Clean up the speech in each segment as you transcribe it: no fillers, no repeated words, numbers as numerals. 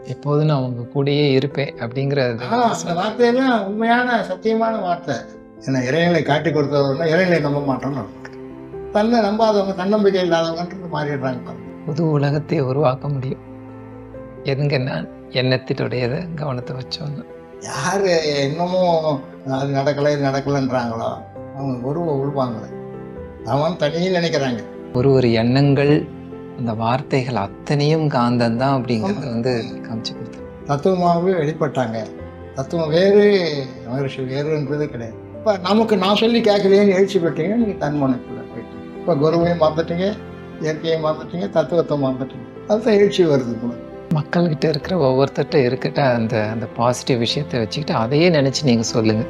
எப்போதும் நான் உங்க கூடயே இருப்பேன் அப்படிங்கிறது. அந்த வார்த்தையெல்லாம் உண்மையான சத்தியமான வார்த்தை. ஏன்னா இறைநிலை காட்டி கொடுத்தவர்கள் இறைநிலை நம்ப மாட்டோம்னு தன்னை நம்பாதவங்க, தன்னம்பிக்கை இல்லாதவங்கன்றது மாறிடுறாங்க. புது உலகத்தை உருவாக்க முடியும் எதுங்கன்னா எண்ணத்தினுடையதை கவனத்தை வச்சோன்னு. யார் இன்னமும் அது நடக்கலை இது நடக்கலைன்றாங்களோ அவங்க குருவை உள்வாங்கலை, அவன் தனியும் நினைக்கிறாங்க. ஒரு எண்ணங்கள் அந்த வார்த்தைகள் அத்தனையும் காந்தம் தான் அப்படிங்கிறது காமிச்சு கொடுத்தாங்க. தத்துவமாகவே வெளிப்பட்டாங்க. தத்துவம் வேறு, மகரிஷி வேறுன்றது கிடையாது. இப்போ நமக்கு நான் சொல்லி கேட்கலையேன்னு எழுச்சி பெற்றீங்க, நீங்கள் தன்மனைக்குள்ள போயிட்டீங்க. இப்போ குருவையும் மறந்துட்டீங்க, இயற்கையை மறந்துட்டீங்க, தத்துவத்தை மறந்துட்டீங்க. அதுதான் எழுச்சி வருது கூட. மக்கள்கிட்ட இருக்கிற ஒவ்வொருத்தர்கிட்ட இருக்கிட்ட அந்த அந்த பாசிட்டிவ் விஷயத்தை வச்சுக்கிட்டு அதையே நினச்சி நீங்கள் சொல்லுங்கள்.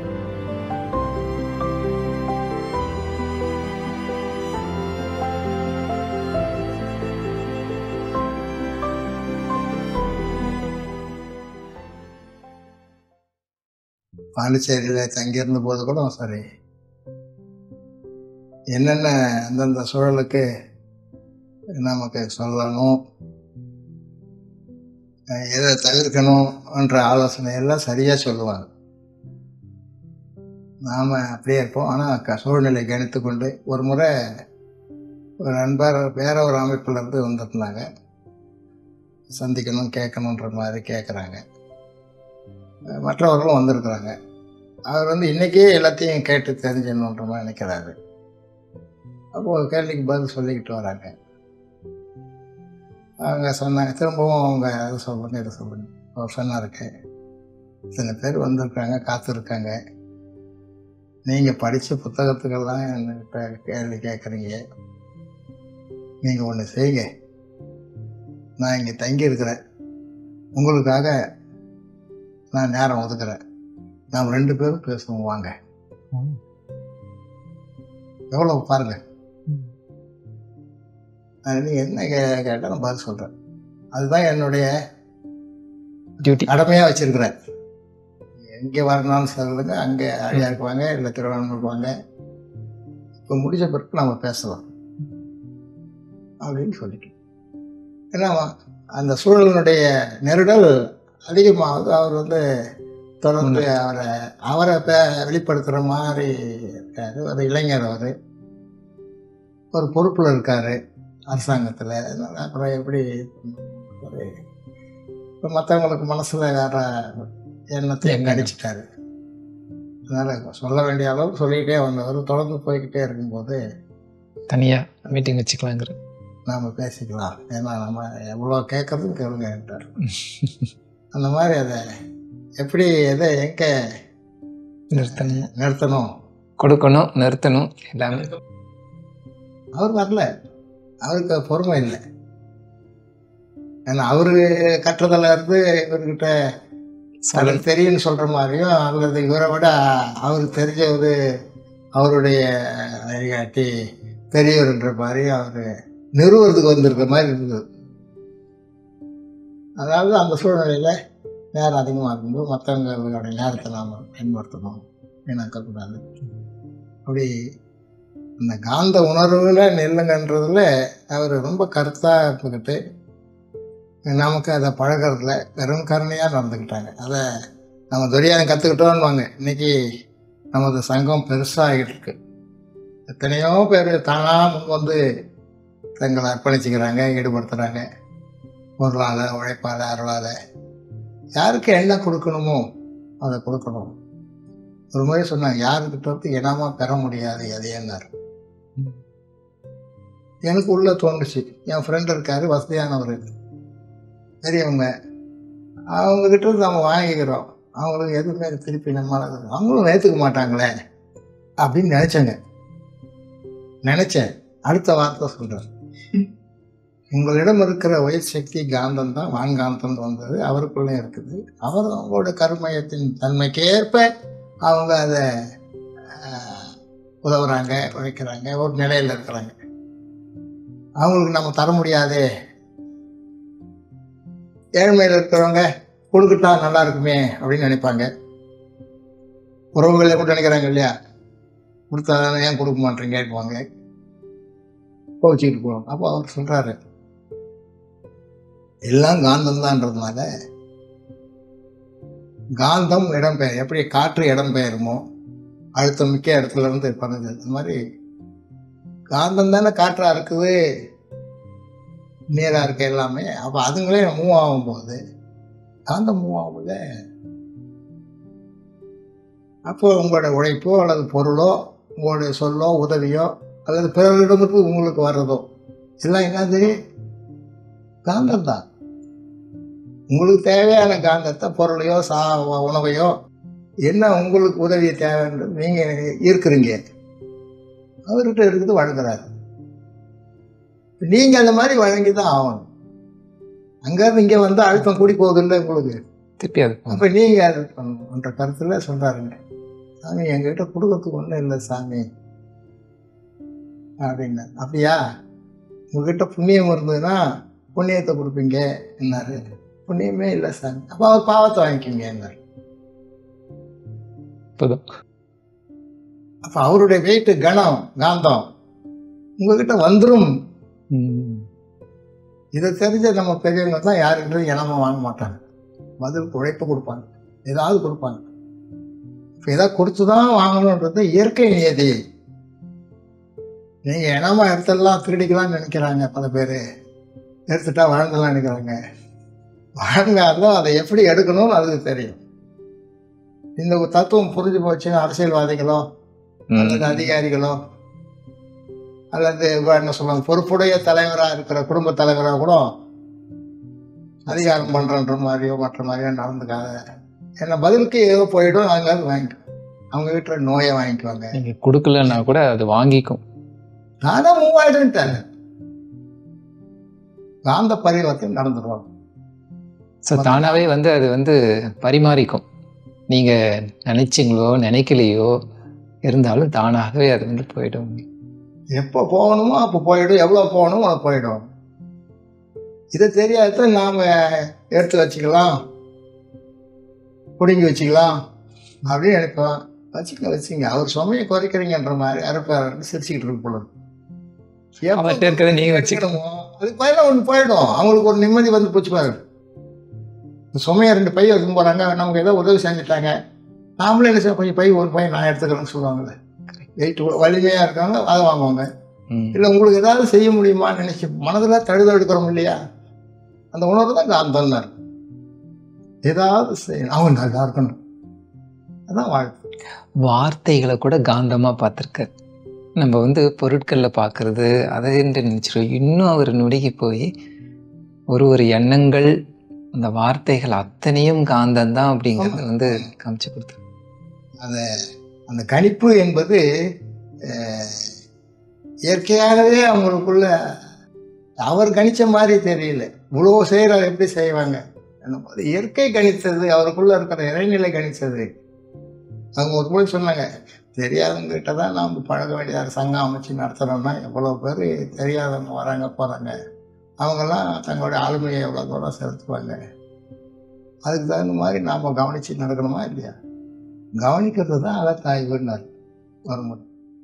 பாண்டிச்சேரியில் தங்கியிருந்த போது கூட சரி, என்னென்ன அந்தந்த சூழலுக்கு நமக்கு சொல்லணும், எதை தவிர்க்கணும்ன்ற ஆலோசனையெல்லாம் சரியாக சொல்லுவாங்க. நாம் அப்படியே இருப்போம். ஆனால் சூழ்நிலை கணித்து கொண்டு ஒரு முறை ஒரு நண்பர் வேற ஒரு அமைப்பிலேருந்து வந்துருந்தாங்க. சந்திக்கணும் கேட்கணுன்ற மாதிரி கேட்குறாங்க. மற்றவர்களும் வந்திருக்கிறாங்க. அவர் இன்றைக்கே எல்லாத்தையும் கேட்டு தெரிஞ்சிடணுன்ற மாதிரி நினைக்கிறாரு. அப்போது கேள்விக்கு பதில் சொல்லிக்கிட்டு வராங்க. அவங்க சொன்னாங்க, திரும்பவும் அவங்க அதை சொல்லுங்க இதை சொல்லுங்க. அவர் சொன்னாருக்கு, சில பேர் வந்திருக்காங்க, காத்திருக்காங்க. நீங்கள் படித்த புத்தகத்துக்கெல்லாம் என்கிட்ட கேள்வி கேட்குறீங்க. நீங்கள் ஒன்று செய்யுங்க, நான் இங்கே தங்கியிருக்கிறேன், உங்களுக்காக நான் நேரம் ஒதுக்குறேன், நாம் 2 பேரும் பேசுவோம் வாங்க. எவ்வளோ பாருங்க. நீங்கள் என்ன கேட்டால் நான் பதில் சொல்கிறேன். அதுதான் என்னுடைய டியூட்டி, கடமையாக வச்சுருக்கிறேன். எங்கே வரணும்னு சொல்லுங்க, அங்கே ஐயா இருக்குவாங்க, இல்லை திருவண்ணாமலை வாங்க, இப்போ முடிஞ்ச பிறகு நம்ம பேசலாம் அப்படின்னு சொல்லிட்டு. ஏன்னா அந்த சூழலினுடைய நெருடல் அதிகமாகுது. அவர் தொடர்ந்து அவரை வெளிப்படுத்துகிற மாதிரி இருக்காரு. ஒரு இளைஞர், அவர் ஒரு பொறுப்பில் இருக்கார் அரசாங்கத்தில். அப்புறம் எப்படி இப்போ மற்றவங்களுக்கு மனசில் வேற எண்ணத்தையும் கடிச்சிட்டாரு. அதனால் சொல்ல வேண்டிய அளவு சொல்லிக்கிட்டே வந்தவர் தொடர்ந்து போய்கிட்டே இருக்கும்போது தனியாக மீட்டிங் வச்சுக்கலாங்கிற நாம் பேசிக்கலாம், ஏன்னா நம்ம எவ்வளோ கேட்குறதுன்னு கேளுங்கன்றார். அந்த மாதிரி அதை எப்படி எதை எங்கே நிறுத்தணும், கொடுக்கணும், நிறுத்தணும் எல்லாமே. அவர் வரல, அவருக்கு பொறுமை இல்லை. ஏன்னா அவரு கட்டுறதுல இருந்து இவர்கிட்ட அவருக்கு தெரியும்னு சொல்கிற மாதிரியும், அல்லது இவரை விட அவருக்கு தெரிஞ்சவர் அவருடைய வழிகாட்டி பெரியவர்ன்ற மாதிரியும் அவர் நிறுவனத்துக்கு வந்திருக்கிற மாதிரி இருந்தது. அதாவது அந்த சூழ்நிலையில் நேரம் அதிகமாக இருக்கும்போது மற்றவங்களுடைய நேரத்தை நாம் பயன்படுத்தணும், வீணாக்கக்கூடாது. அப்படி அந்த காந்த உணர்வில் நெல்லுங்கன்றதுல அவர் ரொம்ப கருத்தாக இருந்துக்கிட்டு நமக்கு அதை பழகிறதுல வெறும் கருணையாக நடந்துக்கிட்டாங்க. அதை நம்ம துரியாதம் கற்றுக்கிட்டோன்னுவாங்க. இன்றைக்கி நமது சங்கம் பெருசாகிட்டு இருக்கு. எத்தனையோ பேர் தானாக முன் தங்களை அர்ப்பணிச்சுக்கிறாங்க, ஈடுபடுத்துகிறாங்க. பொருளால், உழைப்பால், அருளால். யாருக்கு என்ன கொடுக்கணுமோ அதை கொடுக்கணும். ஒரு முறை சொன்னாங்க, யாருக்கிட்ட இனமாக பெற முடியாது எதையன்னார். எனக்கு உள்ள தோணுச்சு. என் ஃப்ரெண்டு இருக்கார், வசதியானவர், பெரியவங்க, அவங்கக்கிட்ட நம்ம வாங்கிக்கிறோம், அவங்களுக்கு எதுவுமே திருப்பி நம்மளால் அவங்களும் ஏற்றுக்க மாட்டாங்களே அப்படின்னு நினச்சேன். அடுத்த வார்த்தை சொல்கிறேன், உங்களிடம் இருக்கிற உயிர் சக்தி காந்தம் தான், வான்காந்தம் வந்தது அவருக்குள்ளே இருக்குது. அவர் அவங்களோட கருமையத்தின் தன்மைக்கேற்ப அவங்க அதை உதவுறாங்க, உழைக்கிறாங்க, ஒரு நிலையில் இருக்கிறாங்க. அவங்களுக்கு நம்ம தர முடியாதே. ஏழ்மையில் இருக்கிறவங்க கொடுத்துட்டா நல்லா இருக்குமே அப்படின்னு நினைப்பாங்க. உறவுகளை கூட நினைக்கிறாங்க இல்லையா, கொடுத்தா ஏன் கொடுக்க மாட்டேங்க கேட்பாங்க, கோச்சிக்கிட்டு போவாங்க. அப்போ அவர் சொல்கிறாரு, எல்லாம் காந்தம்தான்றதுனால காந்தம் இடம்பெயர், எப்படி காற்று இடம்பெயருமோ அழுத்தம் மிக்க இடத்துல இருந்து பண்ணுது, அது மாதிரி காந்தம் தானே காற்றா இருக்குது, நீரா இருக்க எல்லாமே. அப்போ அதுங்களே மூவ் ஆகும்போது காந்தம் மூவ் ஆகும்போது அப்போ உங்களோட உழைப்போ அல்லது பொருளோ உங்களுடைய சொல்லோ உதவியோ அல்லது பிறரிடமிருந்து உங்களுக்கு வர்றதோ எல்லாம் என்னது? காந்தம் தான். உங்களுக்கு தேவையான காந்தத்தை, பொருளையோ உணவையோ என்ன உங்களுக்கு உதவி தேவைன்றது நீங்கள் ஈர்க்கிறீங்க, அவர்கிட்ட இருக்குது வழங்குறாரு. நீங்கள் அந்த மாதிரி வழங்கி தான் ஆகணும். அங்கேருந்து இங்கே வந்து அழுத்தம் கூடி போகுதுல்ல உங்களுக்கு, திருப்பி அது அப்போ நீங்கள் அது பண்ணணுன்ற கருத்தில் சொல்கிறாருங்க. சாமி எங்ககிட்ட கொடுக்கறதுக்கு ஒன்றும் இல்லை சாமி அப்படின்னு. அப்படியா, உங்ககிட்ட புண்ணியம் இருந்ததுன்னா புண்ணியத்தை கொடுப்பீங்க என்னாரு. புண்ணியமே இல்லை சாமி, அப்போ அவர் பாவத்தை வாங்கிக்கிங்க என்னாரு. அப்போ அவருடைய வெயிட்டு கணம் காந்தம் உங்ககிட்ட வந்துடும். இதை தெரிஞ்ச நம்ம பெரியவங்க தான் யாருன்றது இனமா வாங்க மாட்டாங்க, பதில் உழைப்பு கொடுப்பாங்க, ஏதாவது கொடுப்பாங்க. இப்போ ஏதாவது கொடுத்து தான் வாங்கணுன்றது இயற்கை நியதி. நீங்கள் இனமா எடுத்துடலாம் திருடிக்கலாம்னு நினைக்கிறாங்க பல பேர், எடுத்துட்டா வழங்கலாம் நினைக்கிறாங்க. வழங்காதான் அதை எப்படி எடுக்கணும்னு அதுக்கு தெரியும். இந்த தத்துவம் புரிஞ்சு போச்சுன்னா அரசியல்வாதிகளோ அல்லது அதிகாரிகளோ அல்லது என்ன சொல்லுவாங்க பொறுப்புடைய தலைவராக இருக்கிற குடும்ப தலைவராக கூட அதிகாரம் பண்ணுறன்ற மாதிரியோ மற்ற மாதிரியோ நடந்துக்காத. ஏன்னா பதிலுக்கு ஏதோ போயிடும், அங்கே வாங்கிக்கும். அவங்க வீட்டுல நோயை வாங்கிக்குவாங்க. நீங்கள் கொடுக்கலன்னா கூட அது வாங்கிக்கும். நானே மூவாயிடுன்ட்டேன், காந்த பரிவர்த்தனை நடந்துருவாங்க. ஸோ தானாகவே வந்து அது வந்து பரிமாறிக்கும். நீங்கள் நினைச்சிங்களோ நினைக்கலையோ இருந்தாலும் தானாகவே அது வந்து போயிடும். எப்போ போகணுமோ அப்போ போயிடும், எவ்வளோ போகணுமோ அது போயிடும். இதை தெரியாத நாம் எடுத்து வச்சுக்கலாம், பிடுங்கி வச்சுக்கலாம் அப்படின்னு நினைப்போம். வச்சுங்க, அவர் சுமையை குறைக்கிறீங்கன்ற மாதிரி அறுப்பாரு சிரிச்சுக்கிட்டு இருக்கு போல. அவர்கிட்ட இருக்கிறத நீங்கள் வச்சுக்கணுமோ அதுக்கு பயில ஒன்று போயிடும். அவங்களுக்கு ஒரு நிம்மதி வந்து போச்சு பாரு. சுமையை 2 பை எடுத்து போகிறாங்க, நமக்கு ஏதோ உதவி செஞ்சுட்டாங்க, நாமளே என்ன செய்ய கொஞ்சம் பை ஒரு பை நான் எடுத்துக்கிறேன்னு சொல்லுவாங்கல்ல. வெயிட் வலிமையாக இருக்காங்க அதை வாங்குவாங்க. இல்லை உங்களுக்கு ஏதாவது செய்ய முடியுமான்னு நினைச்சு மனதில் தழுதெடுக்கிறோம் இல்லையா, அந்த உணர்வு தான் காந்தம் தான். ஏதாவது செய்யணும், அவங்க நல்லா இருக்கணும், அதான் வாழ்க்கை. வார்த்தைகளை கூட காந்தமாக பார்த்துருக்க. நம்ம வந்து பொருட்களில் பார்க்குறது அதை நினச்சிருவோம். இன்னும் அவர் நுடுகி போய் ஒரு எண்ணங்கள் அந்த வார்த்தைகள் அத்தனையும் காந்தந்தான் அப்படிங்கிறத வந்து காமிச்சு கொடுத்தாரு. அந்த கணிப்பு என்பது இயற்கையாகவே அவங்களுக்குள்ள அவர் கணிச்ச மாதிரி தெரியல. இவ்வளோ செய்கிறார், எப்படி செய்வாங்க, இயற்கை கணித்தது, அவருக்குள்ள இருக்கிற இறைநிலை கணித்தது. அவங்க ஒரு போய் சொன்னாங்க, தெரியாதவங்ககிட்ட தான் நாம் பழக வேண்டியதாக சங்கம் அமைச்சு நடத்துகிறோம்னா எவ்வளோ பேர் தெரியாதவங்க வராங்க போகிறாங்க, அவங்கெல்லாம் தங்களுடைய ஆளுமையை எவ்வளோ தூரம் செலுத்துவாங்க. அதுக்கு தகுந்த மாதிரி நாம் கவனித்து நடக்கணுமா இல்லையா? கவனிக்கிறது தான் அகத்தாய்வுன்னார் வரும்போது.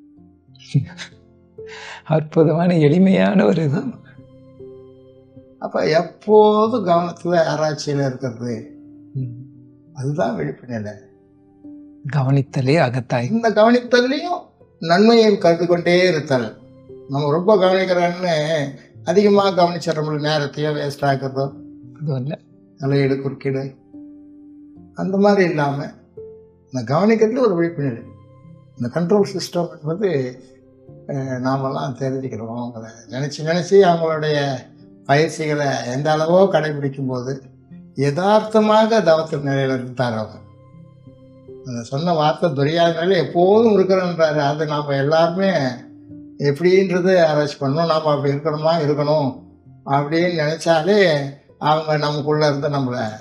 அற்புதமான எளிமையான ஒரு இது. அப்போ எப்போதும் கவனத்தில் ஆராய்ச்சியில் இருக்கிறது, அதுதான் விழிப்புநிலை. கவனித்தலே அகத்தாய்வு. இந்த கவனித்தல்லையும் நன்மையை கருது கொண்டே இருத்தல். நம்ம ரொம்ப கவனிக்கிறோன்னு அதிகமாக கவனிச்சிடறோம், நேரத்தையோ வேஸ்ட் ஆகிறதோ அதுவும் இல்லை, தலையீடு குறுக்கீடு அந்த மாதிரி இல்லாமல் இந்த கவனிக்கிறது ஒரு விழிப்புநிலை. இந்த கண்ட்ரோல் சிஸ்டம் என்பது நாமெல்லாம் தெரிஞ்சுக்கிறோம். அவங்கள நினச்சி அவங்களுடைய பயிற்சிகளை எந்த அளவோ கடைபிடிக்கும் போது யதார்த்தமாக தவத்தின் நிலையில் இருந்தார் அவங்க. அந்த சொன்ன வார்த்தை துரியாத நிலையில் எப்போதும் இருக்கிறன்றாரு. அது நாம் எல்லாருமே எப்படின்றது ஆராய்ச்சி பண்ணணும். நாம் அப்படி இருக்கணும் அப்படின்னு நினச்சாலே அவங்க நமக்குள்ளே இருந்து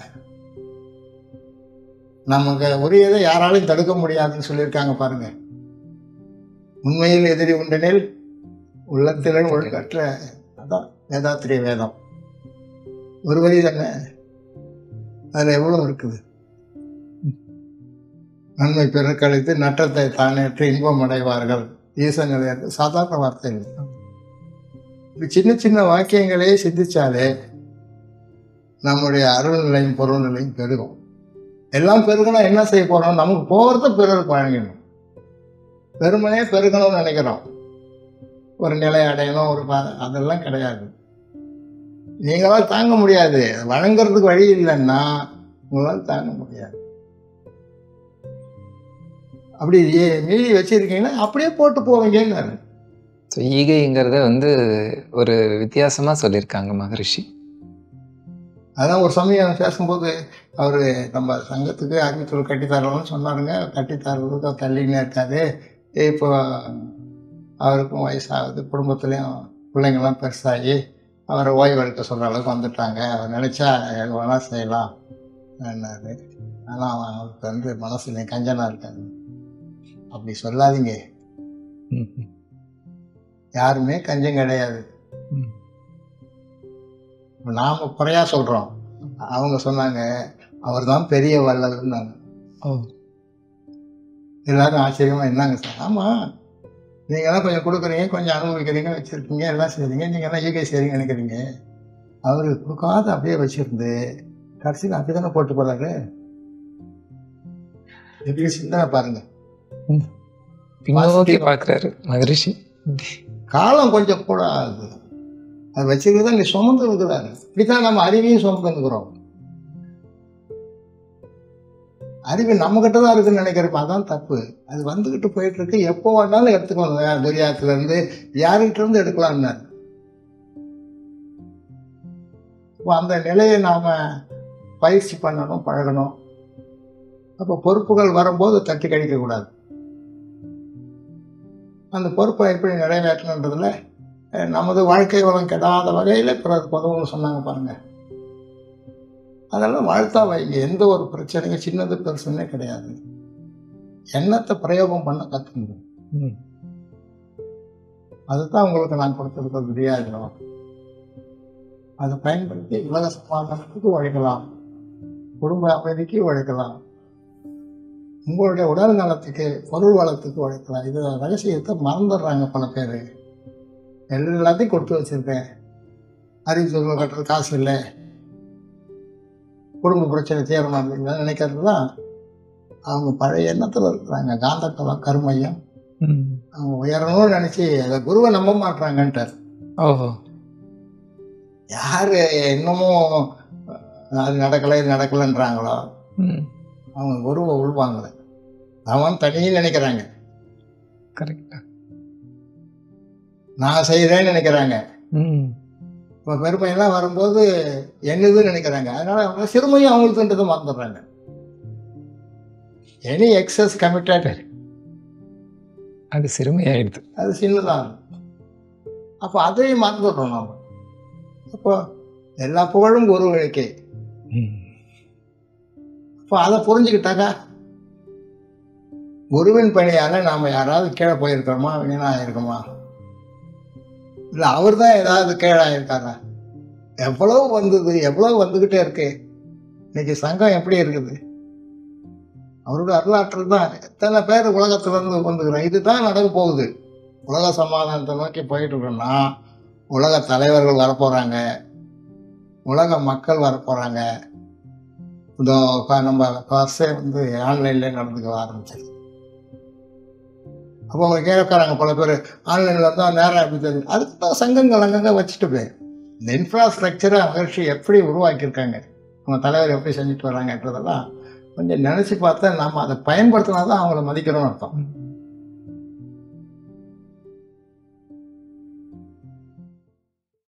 நமக்கு உரியதை யாராலையும் தடுக்க முடியாதுன்னு சொல்லியிருக்காங்க பாருங்க. உண்மையில் எதிரி உண்டனில் உள்ளத்திலும் ஒழுங்கற்ற, அதான் வேதாத்திரிய வேதம். ஒரு வரி தானே, அதில் எவ்வளோ இருக்குது. நன்மை பிறக்கழித்து நற்றத்தை தானேற்று இன்பம் அடைவார்கள் ஈசங்களை, சாதாரண வார்த்தை இல்லை. இப்படி சின்ன சின்ன வாக்கியங்களே சிந்திச்சாலே நம்முடைய அருள் நிலையும் பொருள் நிலையும் பெருகும். எல்லாம் பெருகணும், என்ன செய்ய போகிறோம்? நமக்கு போகிறத பிறருக்கு வழங்கணும். வெறுமனே பெருகணும்னு நினைக்கிறோம், ஒரு நிலை அடையணும், அதெல்லாம் கிடையாது. நீங்களால் தாங்க முடியாது. வழங்குறதுக்கு வழி இல்லைன்னா உங்களால் தாங்க முடியாது. அப்படி மீறி வச்சிருக்கீங்கன்னா அப்படியே போட்டு போவீங்கன்னு. ஈகைங்கிறத ஒரு வித்தியாசமா சொல்லியிருக்காங்க மகரிஷி. அதான் ஒரு சமயம் பேசும்போது அவர் நம்ம சங்கத்துக்கு அறிவித்தல் கட்டித்தரணும்னு சொன்னாருங்க. கட்டித்தரதுக்கு தள்ளின்னு இருக்காது. இப்போ அவருக்கும் வயசாகுது, குடும்பத்துலேயும் பிள்ளைங்கள்லாம் பெருசாகி அவரை ஓய்வு எடுக்க சொல்கிற அளவுக்கு வந்துட்டாங்க. அவர் நினச்சா எது வேணால் செய்யலாம் என்னாரு. ஆனால் அவருக்கு மனசுல கஞ்சனாக இருக்காது. அப்படி சொல்லாதீங்க. யாருமே கஞ்சம் கிடையாது. நாம குறையா சொல்றோம். அவங்க சொன்னாங்க அவர் தான் பெரிய வள்ளல்னாங்க. எல்லாரும் ஆச்சரியமா என்னங்க சார்? ஆமா, நீங்க எல்லாம் கொஞ்சம் கொடுக்குறீங்க, கொஞ்சம் அனுபவிக்கிறீங்க, வச்சிருக்கீங்க, எல்லாம் செய்றீங்க, நீங்க எல்லாம் ஈகை செய்றீங்க நினைக்கிறீங்க. அவரு கொடுக்காத அப்படியே வச்சிருந்து கடைசியில் அப்படித்தானே போட்டு போறாரு. எப்படி சிந்தனை பாருங்க. பின்னோக்கி பார்க்கிறாரு மகரிஷி. காலம் கொஞ்சம் கூட ஆகுது. அது வச்சுக்கிறதா நீ சுமந்து இருக்கிறாரு. இப்படித்தான் நம்ம அறிவையும் சுமந்து இருக்கிறோம். அறிவு நம்ம கிட்ட தான் இருக்குன்னு நினைக்கிறப்ப அதான் தப்பு. அது வந்துகிட்டு போயிட்டு இருக்கு. எப்போ வேணாலும் எடுத்துக்கலாம். துரியாத்துல இருந்து யார்கிட்ட இருந்து எடுக்கலாம்னாரு. இப்போ அந்த நிலையை நாம பயிற்சி பண்ணணும், பழகணும். அப்போ பொறுப்புகள் வரும்போது தட்டி கழிக்க கூடாது. அந்த பொறுப்பை எப்படி நிறைவேற்றணுன்றதுல நமது வாழ்க்கை வளம் கெடாத வகையில் பிறர் உதவுன்னு சொன்னாங்க பாருங்க. அதெல்லாம் வாழ்த்தா வைங்க. எந்த ஒரு பிரச்சனையும் சின்னது பெருசுன்னே கிடையாது. எண்ணத்தை பிரயோகம் பண்ண கற்றுங்க. அதுதான் உங்களுக்கு நான் கொடுத்திருக்கிறது தெரியாதும். அதை பயன்படுத்தி உலக சமாதானத்துக்கு உழைக்கலாம், குடும்ப அமைதிக்கு உழைக்கலாம், உங்களுடைய உடல் நலத்துக்கு, பொருள் வளத்துக்கு உழைக்கலாம். இது ரகசியத்தை மறந்துடுறாங்க பல பேர். எல்லாத்தையும் கொடுத்து வச்சிருக்கேன், அறிவு சொல்ல கட்டுறது காசு இல்லை, குடும்ப பிரச்சனை தீரணும் அப்படிங்கிறத நினைக்கிறது தான் அவங்க பழைய எண்ணத்தில் இருக்கிறாங்க. காந்தக்கலம் கருமையம் அவங்க உயரணும்னு நினைச்சு அதை குருவை நம்ப மாட்டாங்கன்ட்டார். யாரு இன்னமும் அது நடக்கலை இது நடக்கலைன்றாங்களோ அவங்க குருவை உள்வாங்கல. அவன் தனியே நினைக்கிறாங்க, நான் செய்யறேன்னு நினைக்கிறாங்க. இப்போ பெருமையெல்லாம் வரும்போது என்னதுன்னு நினைக்கிறாங்க. அதனால அவங்க சிறுமையும் அவங்களுக்குன்றதை மறந்துடுறாங்க. எனி எக்ஸஸ் கமிட்டட் அது சிறுமையாயிடுது, அது சின்னதான். அப்போ அதையும் மறந்துடுறோம் நாம். அப்போ எல்லா புகழும் குருவுக்கே. இப்போ அதை புரிஞ்சுக்கிட்டாக்கா குருவின் பணியால நாம் யாராவது கீழே போயிருக்கிறோமா, வீணாக இருக்குமா? இல்லை அவர் தான் ஏதாவது கீழாயிருக்காரா? எவ்வளவு வந்தது, எவ்வளவு வந்துக்கிட்டே இருக்கு. இன்னைக்கு சங்கம் எப்படி இருக்குது? அவரோட அருளாற்றல் தான். எத்தனை பேர் உலகத்திலிருந்து வந்துக்கிறோம். இதுதான் நடக்க போகுது. உலக சமாதானத்தை நோக்கி போயிட்டு இருக்கோம்னா உலக தலைவர்கள் வரப்போறாங்க, உலக மக்கள் வரப்போறாங்க. இதோ நம்ம காசே ஆன்லைன்ல நடந்துக்க ஆரம்பிச்சிருக்கு. அப்போ அவங்க கேட்கறாங்க பல பேர், ஆன்லைனில் வந்தால் நேரம் எப்படி தெரியும்? அதுக்கு தான் சங்கங்கள் அங்கங்கே வச்சுட்டு போய் இந்த இன்ஃப்ராஸ்ட்ரக்சரை மகிழ்ச்சி எப்படி உருவாக்கியிருக்காங்க, அவங்க தலைவர் எப்படி செஞ்சுட்டு வராங்கன்றதெல்லாம் கொஞ்சம் நினச்சி பார்த்தா நம்ம அதை பயன்படுத்தினா தான் அவங்கள மதிக்கிறோம்னு அர்த்தம்.